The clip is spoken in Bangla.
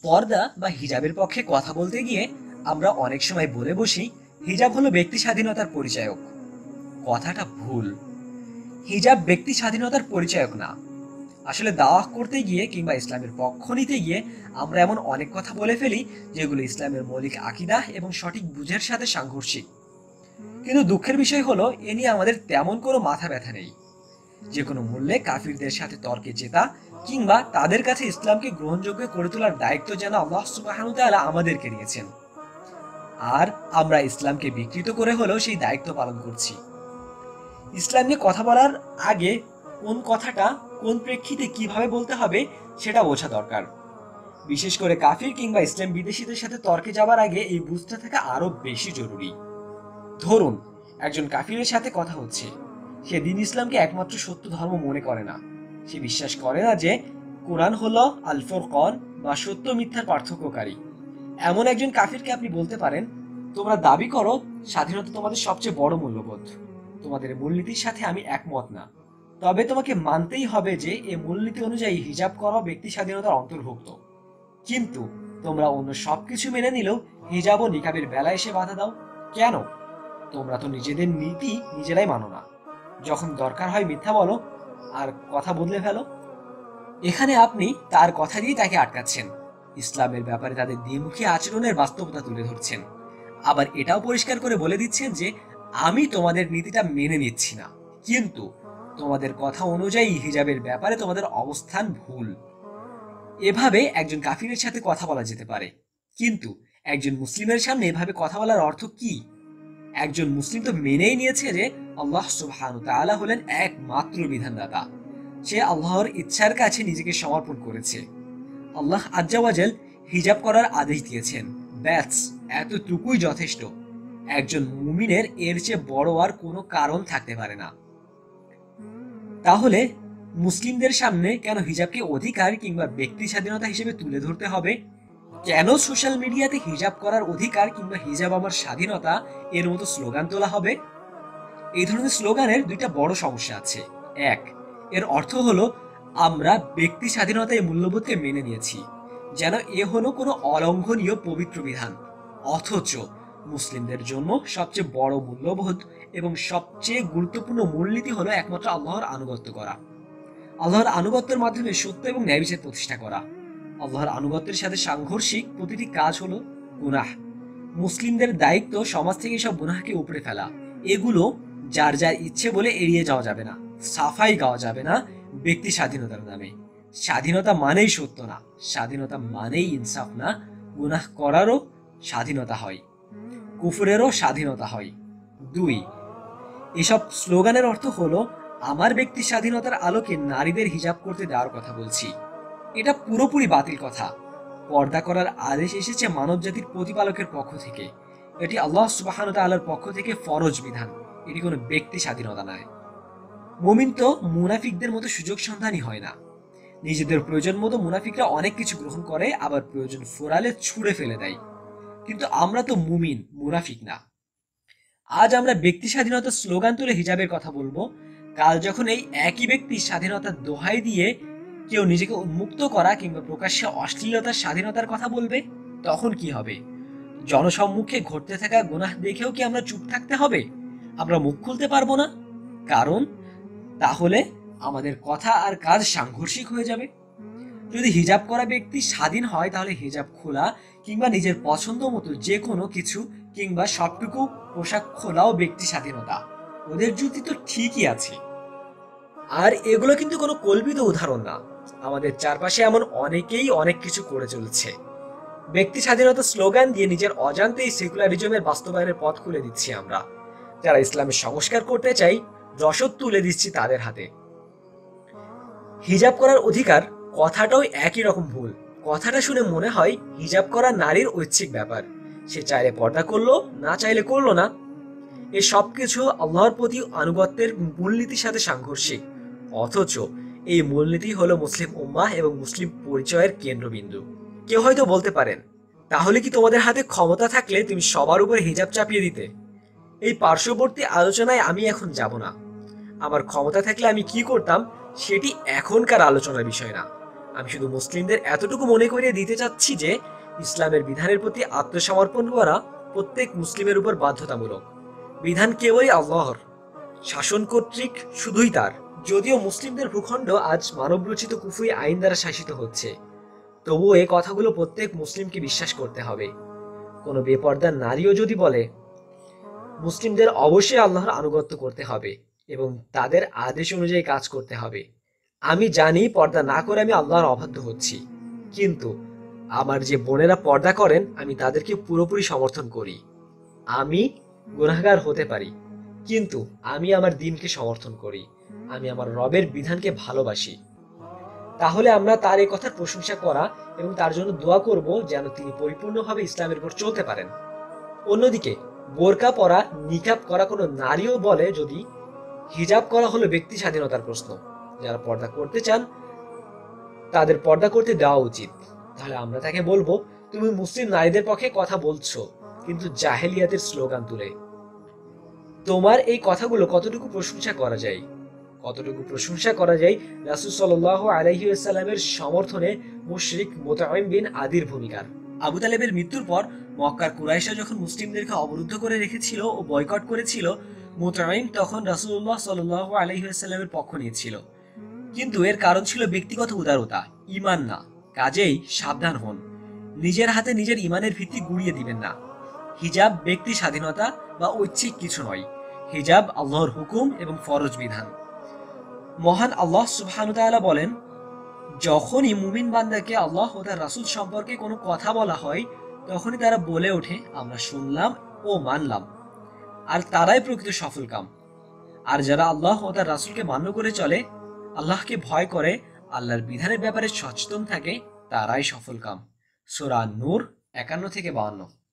পর্দা বা হিজাবের পক্ষে কথা বলতে গিয়ে আমরা অনেক সময় বলে বসি হিজাব হলো ব্যক্তি স্বাধীনতার পরিচায়ক। কথাটা ভুল। হিজাব ব্যক্তি স্বাধীনতার পরিচায়ক না। আসলে দাওয়াহ করতে গিয়ে কিংবা ইসলামের পক্ষ নিতে গিয়ে আমরা এমন অনেক কথা বলে ফেলি যেগুলো ইসলামের মৌলিক আকীদা এবং সঠিক বুঝের সাথে সাংঘর্ষিক। কিন্তু দুঃখের বিষয় হলো এ নিয়ে আমাদের তেমন কোনো মাথা ব্যথা নেই। যে কোনো মূল্যে কাফিরদের সাথে তর্কে জেতা কিংবা তাদের কাছে ইসলামকে গ্রহণযোগ্য করে তোলার দায়িত্ব যেন আল্লাহ সুবহানাহু ওয়া তাআলা আমাদেরকে দিয়েছেন, আর আমরা ইসলামকে বিকৃত করে হলেও সেই দায়িত্ব পালন করছি। ইসলাম নিয়ে কথা বলার আগে কোন কথাটা কোন প্রেক্ষিতে কিভাবে বলতে হবে সেটা বোঝা দরকার। বিশেষ করে কাফির কিংবা ইসলাম বিদেশীদের সাথে তর্কে যাবার আগে এই বুঝতে থাকা আরো বেশি জরুরি। ধরুন একজন কাফিরের সাথে কথা হচ্ছে, সে দ্বীন ইসলামকে একমাত্র সত্য ধর্ম মনে করে না। সে বিশ্বাস করে না যে কোরআন হলো আল ফুরকান বা সত্য মিথ্যার পার্থক্যকারী। এমন একজন কাফিরকে আপনি বলতে পারেন, তোমরা দাবি করো স্বাধীনতা তোমাদের সবচেয়ে বড় মূল্যবোধ, তোমাদের মূলনীতির সাথে আমি একমত না, তবে তোমাকে মানতেই হবে যে এই মূলনীতি অনুযায়ী হিজাব করা ব্যক্তি স্বাধীনতার অন্তর্ভুক্ত। কিন্তু তোমরা অন্য সবকিছু মেনে নিলেও হিজাব ও নিকাবের বেলায় এসে বাধা দাও কেন? তোমরা তো নিজেদের নীতি নিজেরাই মানো না। যখন দরকার হয় মিথ্যা বলো আর কথা বদলে ফেলো। এখানে আপনি তার কথা দিয়ে তাকে আটকাচ্ছেন, ইসলামের ব্যাপারে তাদের দ্বিমুখী আচরণের বাস্তবতা তুলে ধরছেন, আবার এটাও পরিষ্কার করে বলে দিচ্ছেন যে আমি তোমাদের নীতিটা মেনে নিচ্ছি না, কিন্তু তোমাদের কথা অনুযায়ী হিজাবের ব্যাপারে তোমাদের অবস্থান ভুল। এভাবে একজন কাফিরের সাথে কথা বলা যেতে পারে, কিন্তু একজন মুসলিমের সামনে এভাবে কথা বলার অর্থ কি? একজন মুসলিম তো মেনেই নিয়েছে যে আল্লাহ সুবহানাহু ওয়া তাআলা হলেন একমাত্র বিধানদাতা। সে আল্লাহর ইচ্ছার কাছে নিজেকে সমর্পণ করেছে। আল্লাহ আজ্জা ওয়া জাল হিজাব করার আদেশ দিয়েছেন, ব্যাস এতটুকুই যথেষ্ট। একজন মুমিনের এর চেয়ে বড় আর কোনো কারণ থাকতে পারে না। তাহলে মুসলিমদের সামনে কেন হিজাবকে অধিকার কিংবা ব্যক্তি স্বাধীনতা হিসেবে তুলে ধরতে হবে? কেন সোশ্যাল মিডিয়াতে হিজাব করার অধিকার কিংবা হিজাব আমার স্বাধীনতা এর মতো স্লোগান তোলা হবে? এই ধরনের স্লোগানের দুইটা বড় সমস্যা আছে। এক, এর অর্থ হলো আমরা ব্যক্তি স্বাধীনতা এই মূল্যবোধকে মেনে নিয়েছি, যেন এ হলো কোনো অলঙ্ঘনীয় পবিত্র বিধান, অথচ মুসলিমদের জন্য সবচেয়ে বড় মূল্যবোধ এবং সবচেয়ে গুরুত্বপূর্ণ মূলনীতি হলো একমাত্র আল্লাহর আনুগত্য করা। আল্লাহর আনুগত্যের মাধ্যমে সত্য এবং ন্যায়বিচার প্রতিষ্ঠা করা। আল্লাহর আনুগত্যের সাথে সাংঘর্ষিক প্রতিটি কাজ হলো গুনাহ। মুসলিমদের দায়িত্ব সমাজ থেকে সব গুনাহকে উপড়ে ফেলা। এগুলো যার যার ইচ্ছে বলে এড়িয়ে যাওয়া যাবে না, সাফাই গাওয়া যাবে না ব্যক্তি স্বাধীনতার নামে। স্বাধীনতা মানেই সত্য না, স্বাধীনতা মানেই ইনসাফ না। গুনাহ করারও স্বাধীনতা হয়, কুফরেরও স্বাধীনতা হয়। দুই, এসব স্লোগানের অর্থ হলো আমার ব্যক্তি স্বাধীনতার আলোকে নারীদের হিজাব করতে দেওয়ার কথা বলছি। এটা পুরোপুরি বাতিল কথা। পর্দা করার আদেশ এসেছে মানব জাতির প্রতিপালকের পক্ষ থেকে। এটি আল্লাহ সুবহানাহু ওয়া তাআলার পক্ষ থেকে ফরজ বিধান, এটি কোনো ব্যক্তি স্বাধীনতা নয়। মুমিন তো মুনাফিকদের মতো সুযোগ সন্ধানী হয় না। নিজেদের প্রয়োজন মতো মুনাফিকরা অনেক কিছু গ্রহণ করে, আবার প্রয়োজন ফুরালে ছুঁড়ে ফেলে দেয়। কিন্তু আমরা তো মুমিন, মুনাফিক না। আজ আমরা ব্যক্তি স্বাধীনতার স্লোগান তুলে হিজাবের কথা বলবো, কাল যখন এই একই ব্যক্তির স্বাধীনতার দোহাই দিয়ে কেউ নিজেকে উন্মুক্ত করা কিংবা প্রকাশ্যে অশ্লীলতার স্বাধীনতার কথা বলবে, তখন কি হবে? জনসম্মুখে ঘটতে থাকা গুনাহ দেখেও কি আমরা চুপ থাকতে হবে? আমরা মুখ খুলতে পারবো না? কারণ তাহলে আমাদের কথা আর কাজ সাংঘর্ষিক হয়ে যাবে। যদি হিজাব করা ব্যক্তি স্বাধীন হয়, তাহলে হিজাব খোলা কিংবা নিজের পছন্দ মতো যে কোনো কিছু কিংবা সবটুকু পোশাক খোলাও ব্যক্তি স্বাধীনতা। ওদের যুক্তি তো ঠিকই আছে। আর এগুলো কিন্তু কোনো কল্পিত উদাহরণ না। আমাদের চারপাশে এমন অনেকেই অনেক কিছু করে চলছে। ব্যক্তি স্বাধীনতার স্লোগান দিয়ে নিজের অজান্তেই সেকুলারিজমের বাস্তবায়নের পথ খুলে দিচ্ছি আমরা। যারা ইসলামের সংস্কার করতে চাই, রসদ তুলে দিচ্ছি তাদের হাতে। হিজাব করার অধিকার কথাটাও একই রকম ভুল। কথাটা শুনে মনে হয় হিজাব করা নারীর ঐচ্ছিক ব্যাপার, সে চাইলে পর্দা করলো, না চাইলে করলো না। এ সবকিছু আল্লাহর প্রতি আনুগত্যের মূলনীতির সাথে সাংঘর্ষিক, অথচ এই মূলনীতি হলো মুসলিম উম্মাহ এবং মুসলিম পরিচয়ের কেন্দ্রবিন্দু। কেউ হয়তো বলতে পারেন, তাহলে কি তোমাদের হাতে ক্ষমতা থাকলে তুমি সবার উপরে হিজাব চাপিয়ে দিতে? এই পার্শ্ববর্তী আলোচনায় আমি এখন যাব না। আমার ক্ষমতা থাকলে আমি কি করতাম সেটি এখনকার আলোচনার বিষয় না। আমি শুধু মুসলিমদের এতটুকু মনে করিয়ে দিতে চাচ্ছি যে ইসলামের বিধানের প্রতি আত্মসমর্পণ করা প্রত্যেক মুসলিমের উপর বাধ্যতামূলক। বিধান কেবলই আল্লাহর, শাসন কর্তৃক শুধুই তার। যদিও মুসলিমদের ভূখণ্ড আজ মানবরচিত কুফরি আইন দ্বারা শাসিত হচ্ছে, তবুও এই কথাগুলো প্রত্যেক মুসলিমকে বিশ্বাস করতে হবে। কোনো বেপর্দা নারীও যদি বলে, মুসলিমদের অবশ্যই আল্লাহর আনুগত্য করতে হবে এবং তাদের আদেশ অনুযায়ী কাজ করতে হবে। আমি জানি পর্দা না করে আমি আল্লাহর অবাধ্য হচ্ছি, কিন্তু আমার যে বোনেরা পর্দা করেন আমি তাদেরকে পুরোপুরি সমর্থন করি। আমি গুনাহগার হতে পারি, কিন্তু আমি আমার দ্বীনকে সমর্থন করি, আমি আমার রবের বিধানকে ভালোবাসি। তাহলে আমরা তার এই কথার প্রশংসা করা এবং তার জন্য দোয়া করব যেন তিনি পরিপূর্ণভাবে ইসলামের উপর চলতে পারেন। অন্যদিকে বোরকা পরা, নিকাব করা কোনো নারীও বলে যদি হিজাব করা হলো ব্যক্তি স্বাধীনতার প্রশ্ন, যারা পর্দা করতে চান তাদের পর্দা করতে দেওয়া উচিত, তাহলে আমরা তাকে বলবো, তুমি মুসলিম নারীদের পক্ষে কথা বলছো কিন্তু জাহেলিয়াতের স্লোগান তুলে। তোমার এই কথাগুলো কতটুকু প্রশংসা করা যায়? কতটুকু প্রশংসা করা যায় রাসূল সাল্লাল্লাহু আলাইহি ওয়াসাল্লামের সমর্থনে মুশরিক মুতাইম বিন আদির ভূমিকার? আবু তালেবের মৃত্যুর পর মক্কার কুরাইশরা যখন মুসলিমদেরকে অবরুদ্ধ করে রেখেছিল ও বয়কট করেছিল, মুতাইম তখন রাসূলুল্লাহ সাল্লাল্লাহু আলাইহি ওয়াসাল্লামের পক্ষ নিয়েছিল। কিন্তু এর কারণ ছিল ব্যক্তিগত উদারতা, ঈমান না। কাজেই সাবধান হন, নিজের হাতে নিজের ঈমানের ভিত্তি গুঁড়িয়ে দিবেন না। হিজাব ব্যক্তি স্বাধীনতা বা ঐচ্ছিক কিছু নয়, হিজাব আল্লাহর হুকুম এবং ফরজ বিধান। মহান আল্লাহ সুবহানাহু ওয়া তাআলা বলেন, যখনই মুমিন বান্দাকে আল্লাহ ও তার রাসূল সম্পর্কে কোনো কথা বলা হয়, তখনই তারা বলে ওঠে, আমরা শুনলাম ও মানলাম, আর তারাই প্রকৃত সফলকাম। আর যারা আল্লাহ ও তার রাসূলকে মান্য করে চলে, আল্লাহকে ভয় করে, আল্লাহর বিধানের ব্যাপারে সচেতন থাকে, তারাই সফলকাম। সূরা নূর 51 থেকে 52।